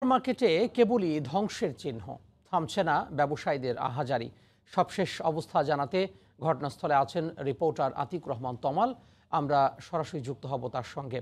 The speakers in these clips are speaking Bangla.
সুপারমার্কেটে কেবলই ধ্বংসের চিহ্ন, থামছে না ব্যবসায়ীদের আহাজারি। সবশেষ অবস্থা জানাতে ঘটনাস্থলে আছেন রিপোর্টার আতিকুর রহমান তমাল। আমরা সরাসরি যুক্ত হব তার সঙ্গে।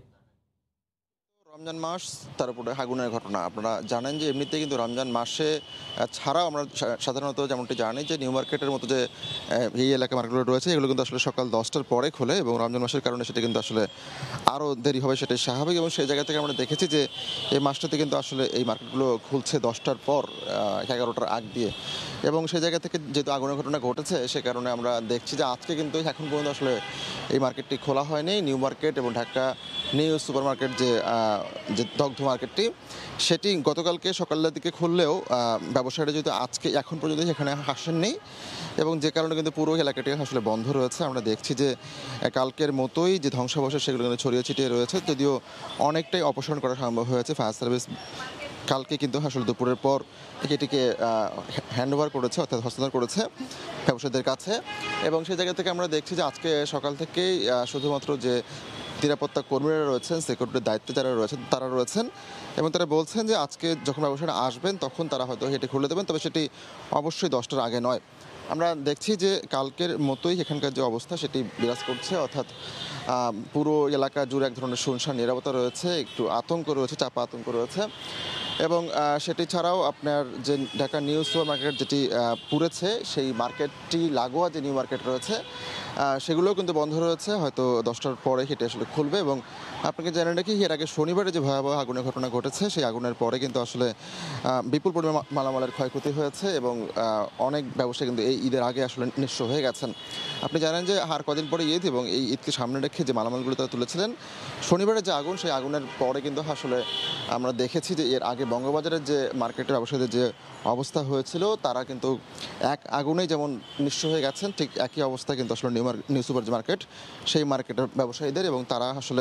রমজান মাস, তার উপরে আগুনের ঘটনা। আপনারা জানেন যে এমনিতেই কিন্তু রমজান মাসে ছাড়াও আমরা সাধারণত যেমনটি জানি যে নিউ মার্কেটের মতো যে এই এলাকা মার্কেটগুলো রয়েছে এগুলো কিন্তু আসলে সকাল 10টার পরে খোলে এবং রমজান মাসের কারণে সেটা কিন্তু আসলে আরও দেরি হবে, সেটাই স্বাভাবিক। এবং সেই জায়গা থেকে আমরা দেখেছি যে এই মাসটাতে কিন্তু আসলে এই মার্কেটগুলো খুলছে 10টার পর, 11টার আগ দিয়ে। এবং সেই জায়গা থেকে যেহেতু আগুনের ঘটনা ঘটেছে সে কারণে আমরা দেখছি যে আজকে কিন্তু এখন পর্যন্ত আসলে এই মার্কেটটি খোলা হয়নি। নিউ মার্কেট এবং ঢাকা নিউ সুপার মার্কেট যে দগ্ধ মার্কেটটি, সেটি গতকালকে সকালের দিকে খুললেও ব্যবসায়ীরা যেহেতু আজকে এখন পর্যন্ত এখানে আসেননি এবং যে কারণে কিন্তু পুরো এলাকাটি আসলে বন্ধ রয়েছে। আমরা দেখছি যে কালকের মতোই যে ধ্বংসাবশেষ সেগুলো কিন্তু ছড়িয়ে ছিটিয়ে রয়েছে, যদিও অনেকটাই অপসারণ করা সম্ভব হয়েছে। ফায়ার সার্ভিস কালকে কিন্তু আসলে দুপুরের পর এটিকে হ্যান্ডওভার করেছে, অর্থাৎ হস্তান্তর করেছে ব্যবসায়ীদের কাছে। এবং সেই জায়গা থেকে আমরা দেখছি যে আজকে সকাল থেকেই শুধুমাত্র যে নিরাপত্তা কর্মীরা রয়েছেন, সিকিউরিটির দায়িত্বে যারা রয়েছেন তারা রয়েছেন এবং তারা বলছেন যে আজকে যখন ব্যবসায়ীরা আসবেন তখন তারা হয়তো হেঁটে খুলে দেবেন, তবে সেটি অবশ্যই 10টার আগে নয়। আমরা দেখছি যে কালকের মতোই এখানকার যে অবস্থা সেটি বিরাজ করছে, অর্থাৎ পুরো এলাকা জুড়ে এক ধরনের শুনশান নীরবতা রয়েছে, একটু আতঙ্ক রয়েছে, চাপা আতঙ্ক রয়েছে। এবং সেটি ছাড়াও আপনার যে ঢাকা নিউ সুপার মার্কেট যেটি পুড়েছে সেই মার্কেটটি লাগোয়া যে নিউ মার্কেট রয়েছে সেগুলোও কিন্তু বন্ধ রয়েছে, হয়তো 10টার পরে সেটি আসলে খুলবে। এবং আপনাকে জানেন নাকি এর আগে শনিবারে যে ভয়াবহ আগুনের ঘটনা ঘটেছে সেই আগুনের পরে কিন্তু আসলে বিপুল পরিমাণ মালামালের ক্ষয়ক্ষতি হয়েছে এবং অনেক ব্যবসায়ী কিন্তু এই ঈদের আগে আসলে নিঃস্ব হয়ে গেছেন। আপনি জানেন যে আর কদিন পরে ঈদ এবং এই ঈদকে সামনে রেখে যে মালামালগুলো তারা তুলেছিলেন, শনিবারে যে আগুন সেই আগুনের পরে কিন্তু আসলে আমরা দেখেছি যে এর আগে বঙ্গবাজারের যে মার্কেটের ব্যবসায়ীদের যে অবস্থা হয়েছিল তারা কিন্তু এক আগুনেই যেমন নিঃস্ব হয়ে গেছেন, ঠিক একই অবস্থা কিন্তু আসলে নিউ সুপার যে মার্কেট সেই মার্কেটের ব্যবসায়ীদের। এবং তারা আসলে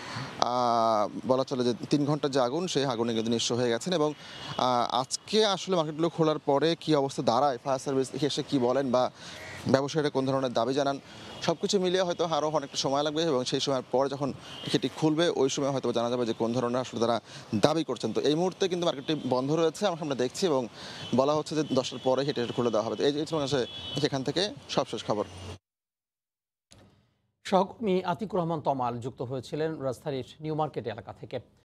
বলা চলে যে 3 ঘন্টার যে আগুন সেই আগুনে কিন্তু নিঃস্ব হয়ে গেছেন। এবং আজকে আসলে মার্কেটগুলো খোলার পরে কি অবস্থা দাঁড়ায়, ফায়ার সার্ভিস এসে কি বলেন বা ব্যবসায়ীরা কোন ধরনের দাবি জানান, সব কিছু মিলিয়ে হয়তো আরও অনেকটা সময় লাগবে এবং সেই সময়ের পর যখন সেটি খুলবে ওই সময় হয়তো জানা যাবে যে কোন ধরনের আসলে তারা দাবি করছেন। তো এই মুহূর্তে কিন্তু মার্কেটটি বন্ধ রয়েছে, আমরা দেখছি এবং বলা হচ্ছে যে 10টার পরে সেটি খুলে দেওয়া হবে। এই সেখান থেকে সবশেষ খবর। সহকর্মী আতিকুর রহমান তমাল যুক্ত হয়েছিলেন রাজধানীর নিউ মার্কেট এলাকা থেকে।